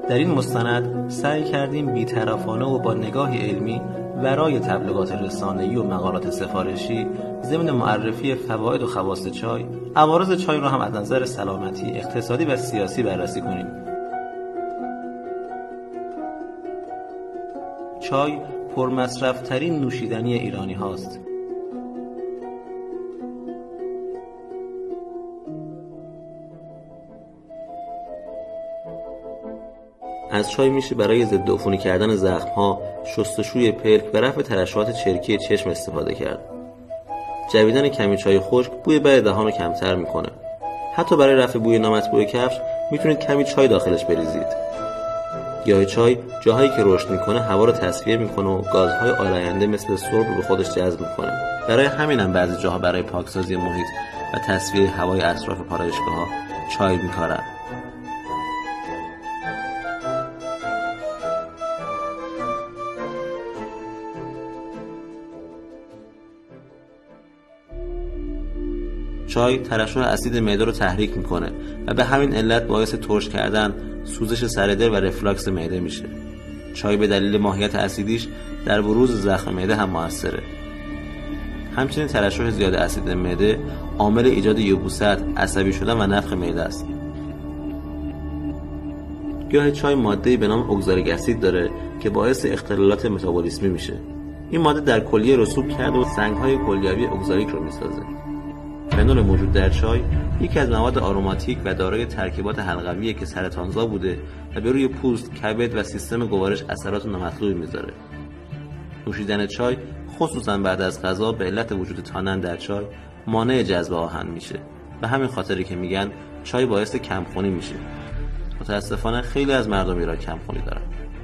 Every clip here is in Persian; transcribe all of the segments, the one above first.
در این مستند سعی کردیم بی‌طرفانه و با نگاهی علمی ورای تبلیغات رسانه‌ای و مقالات سفارشی ضمن معرفی فواید و خواص چای، عوارض چای را هم از نظر سلامتی، اقتصادی و سیاسی بررسی کنیم. چای پرمصرف‌ترین نوشیدنی ایرانی هاست. از چای میشه برای ضد عفونی کردن زخم‌ها، شستشوی پلک و رفع ترشحات چرکی چشم استفاده کرد. جویدن کمی چای خشک بوی بد دهان رو کمتر میکنه. حتی برای رفع بوی نامطبوع کفش میتونید کمی چای داخلش بریزید. گیاه چای جاهایی که رشد میکنه هوا رو تصفیه میکنه و گازهای آلاینده مثل سرب رو به خودش جذب میکنه. برای همینم بعضی جاها برای پاکسازی محیط و تصفیه هوای اطراف پالایشگاه‌ها چای میکارن. چای ترشح اسید معده رو تحریک میکنه و به همین علت باعث ترش کردن، سوزش سر دل و رفلاکس معده میشه. چای به دلیل ماهیت اسیدیش در بروز زخم معده هم موثره. همچنین ترشح زیاد اسید معده عامل ایجاد یبوست، عصبی شدن و نفخ معده است. گیاه چای ماده‌ای به نام اگزالیک اسید داره که باعث اختلالات متابولیسمی میشه. این ماده در کلیه رسوب کرده و سنگ‌های کلیوی اگزالیک رو میسازه. فنول موجود در چای یکی از مواد آروماتیک و دارای ترکیبات حلقویه که سرطانزا بوده و به روی پوست، کبد و سیستم گوارش اثرات نامطلوبی میذاره. نوشیدن چای خصوصا بعد از غذا به علت وجود تانن در چای مانع جذب آهن میشه. به همین خاطری که میگن چای باعث کمخونی میشه. متاسفانه خیلی از مردم ایران کمخونی دارن.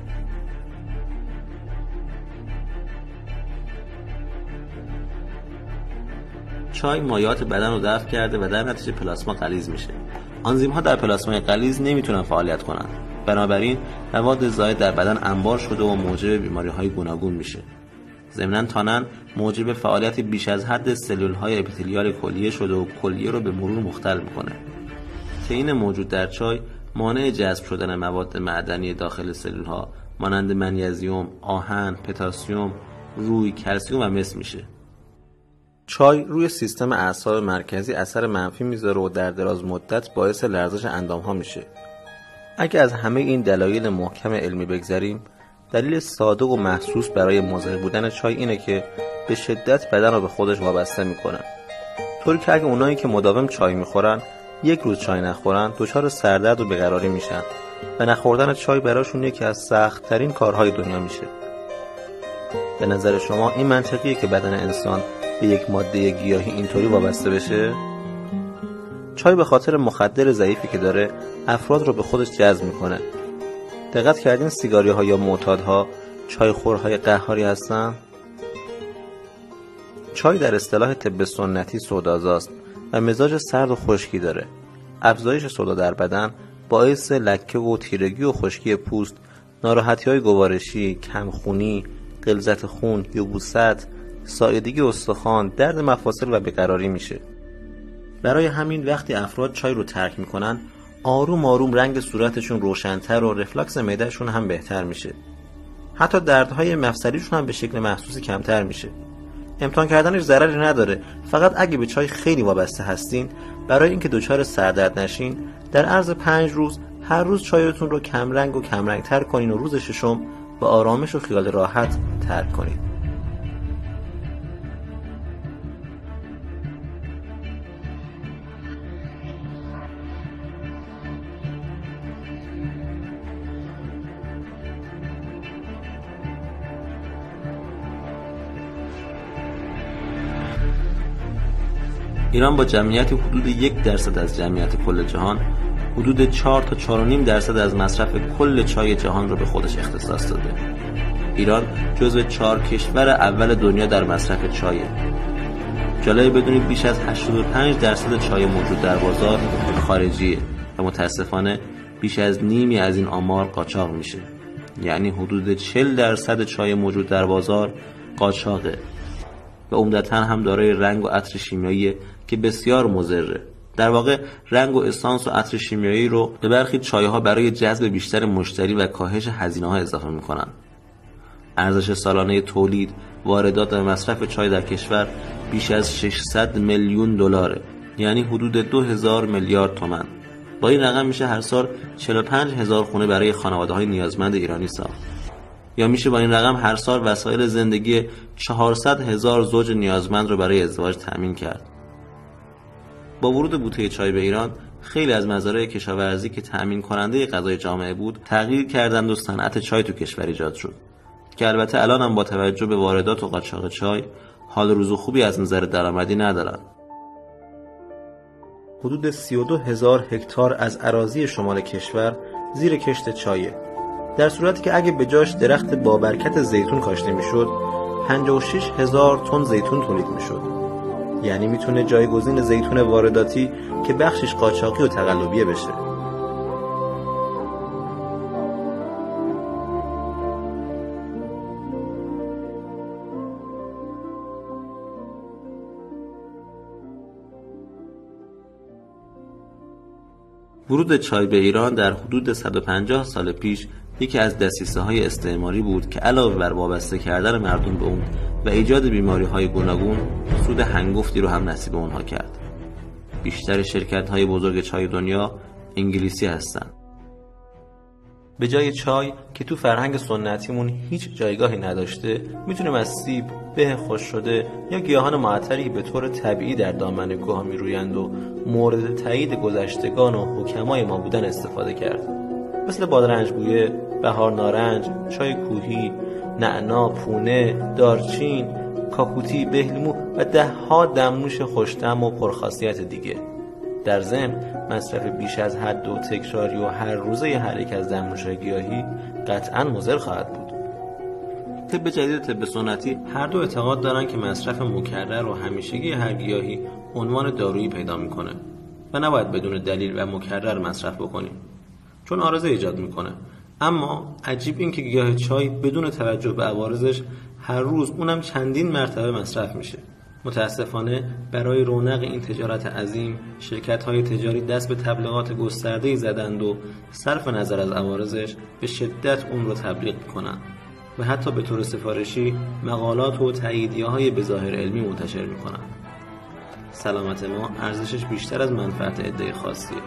چای مایعات بدن رو دفع کرده و در نتیجه پلاسما غلیظ میشه. آنزیم‌ها در پلاسمای غلیظ نمیتونن فعالیت کنن. بنابراین مواد زائد در بدن انبار شده و موجب بیماری‌های گوناگون میشه. ضمناً تانن موجب فعالیت بیش از حد سلول‌های اپیتلیال کلیه شده و کلیه رو به مرور مختل میکنه. تئین موجود در چای مانع جذب شدن مواد معدنی داخل سلول‌ها مانند منیزیم، آهن، پتاسیم، روی، کلسیم و مس میشه. چای روی سیستم اعصاب مرکزی اثر منفی میذاره و در دراز مدت باعث لرزش اندام‌ها میشه. اگه از همه این دلایل محکم علمی بگذریم، دلیل ساده و محسوس برای مضر بودن چای اینه که به شدت بدن رو به خودش وابسته میکنه. طوری که اگه اونایی که مداوم چای میخورن یک روز چای نخورن دچار سردرد و بیقراری میشن و نخوردن چای براشون یکی از سخت‌ترین کارهای دنیا میشه. به نظر شما این منطقیه که بدن انسان به یک ماده گیاهی اینطوری وابسته بشه؟ چای به خاطر مخدر ضعیفی که داره افراد رو به خودش جذب میکنه. دقت کردین سیگاری‌ها یا معتادها چایخورهای قهاری هستن؟ چای در اصطلاح طب سنتی سودازاست و مزاج سرد و خشکی داره. افزایش سودا در بدن باعث لکه و تیرگی و خشکی پوست، ناراحتی‌های گوارشی، کمخونی، غلظت خون، یبوست، ساییدگی استخوان، درد مفاصل و بیقراری میشه. برای همین وقتی افراد چای رو ترک میکنن آروم آروم رنگ صورتشون روشن‌تر و رفلاکس معده‌شون هم بهتر میشه. حتی دردهای مفصلیشون هم به شکل محسوسی کمتر میشه. امتحان کردنش ضرری نداره، فقط اگه به چای خیلی وابسته هستین برای اینکه دچار سردرد نشین در عرض 5 روز هر روز چایتون رو کم رنگ و کم رنگ تر کنین و روز ششم با آرامش و خیال راحت ترک کنین. ایران با جمعیت حدود 1% از جمعیت کل جهان حدود 4 تا 4.5% از مصرف کل چای جهان را به خودش اختصاص داده. ایران جزو 4 کشور اول دنیا در مصرف چایه. جالب بدونید بیش از 85% چای موجود در بازار خارجیه و متاسفانه بیش از نیمی از این آمار قاچاق میشه. یعنی حدود 40% چای موجود در بازار قاچاقه و عمدتاً هم دارای رنگ و عطر شیمیایی که بسیار مضره. در واقع رنگ و اسانس و عطر شیمیایی رو به برخی چای‌ها برای جذب بیشتر مشتری و کاهش هزینه‌ها اضافه می‌کنن. ارزش سالانه تولید، واردات و مصرف چای در کشور بیش از 600 میلیون دلاره، یعنی حدود 2000 میلیارد تومان. با این رقم میشه هر سال 45000 خونه برای خانواده‌های نیازمند ایرانی ساخت. یا میشه با این رقم هر سال وسایل زندگی 400,000 زوج نیازمند رو برای ازدواج تأمین کرد. با ورود بوته چای به ایران، خیلی از مزارع کشاورزی که تأمین کننده غذای جامعه بود، تغییر کردند و صنعت چای تو کشور ایجاد شد. که البته الان هم با توجه به واردات و قاچاق چای، حال روز خوبی از نظر درآمدی ندارن. حدود 32,000 هکتار از اراضی شمال کشور زیر کشت چایه. در صورتی که اگه به جاش درخت با برکت زیتون کاشته میشد، 56,000 تن زیتون تولید میشد. یعنی میتونه جایگزین زیتون وارداتی که بخشش قاچاقی و تقلبیه بشه. ورود چای به ایران در حدود 150 سال پیش یکی از دسیسه‌های استعماری بود که علاوه بر وابسته کردن مردم به اون و ایجاد بیماری‌های گوناگون، سود هنگفتی رو هم نصیب اونها کرد. بیشتر شرکت‌های بزرگ چای دنیا انگلیسی هستن. به جای چای که تو فرهنگ سنتیمون هیچ جایگاهی نداشته، میتونیم از سیب، به خشک شده یا گیاهان معطری به طور طبیعی در دامن کوه میرویند و مورد تایید گذشتگان و حکمای ما بودن استفاده کرد. مثل بادرنج بویه، بهار نارنج، چای کوهی، نعنا، پونه، دارچین، کاکوتی، بهلیمو و ده‌ها دمنوش خوش‌طعم و پرخاصیت دیگه. در ضمن مصرف بیش از حد و تکراری و هر روزه هر یک از دمنوش‌های گیاهی قطعاً مضر خواهد بود. طب جدید و طب سنتی هر دو اعتقاد دارن که مصرف مکرر و همیشگی هر گیاهی عنوان دارویی پیدا میکنه و نباید بدون دلیل و مکرر مصرف بکنیم، چون عارضه ایجاد میکنه. اما عجیب این که گیاه چای بدون توجه به عوارضش هر روز اونم چندین مرتبه مصرف میشه. متاسفانه برای رونق این تجارت عظیم، شرکت‌های تجاری دست به تبلیغات گسترده‌ای زدند و صرف نظر از عوارضش به شدت اون رو تبلیغ میکنن و حتی به طور سفارشی مقالات و تاییدیه‌های به ظاهر علمی منتشر میکنن. سلامت ما ارزشش بیشتر از منفعت عده خاصیه.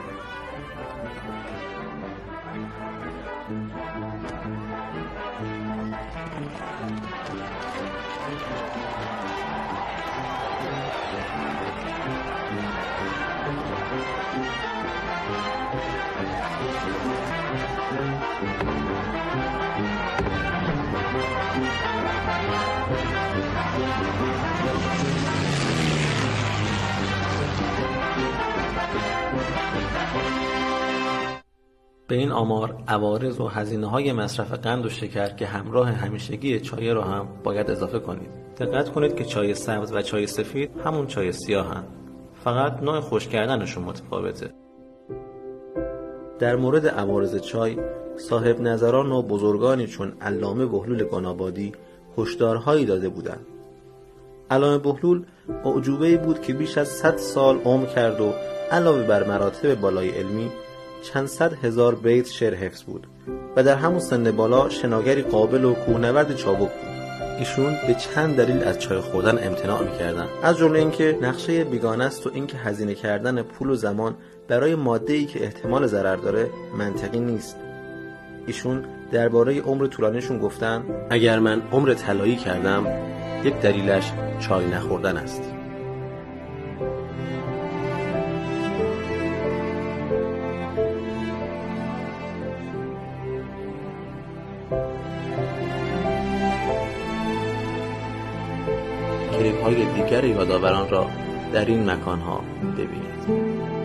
به این آمار عوارض و هزینه‌های مصرف قند و شکر که همراه همیشگی چای رو هم باید اضافه کنید. دقت کنید که چای سبز و چای سفید همون چای سیاهن، فقط نوع خشک کردنشون متفاوته. در مورد عوارض چای، صاحب نظران و بزرگانی چون علامه بهلول گنابادی هشدارهایی داده بودند. علامه بهلول اعجوبه‌ای بود که بیش از 100 سال عمر کرد و علاوه بر مراتب بالای علمی چند صد هزار بیت شعر حفظ بود و در همون سن بالا شناگری قابل و کوهنورد چابک بود. ایشون به چند دلیل از چای خوردن امتناع می‌کردن، از جمله اینکه نقشه بیگانه است و اینکه هزینه کردن پول و زمان برای ماده‌ای که احتمال ضرر داره منطقی نیست. ایشون درباره عمر طولانیشون گفتن اگر من عمر طلایی کردم، یک دلیلش چای نخوردن است. کلیپ‌های دیگر یادآوران را در این مکان‌ها ببینید.